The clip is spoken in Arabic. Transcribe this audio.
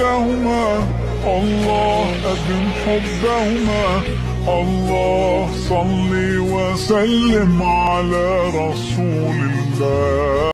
حبهما، الله أدم حبهما. الله صل وسلم على رسول الله.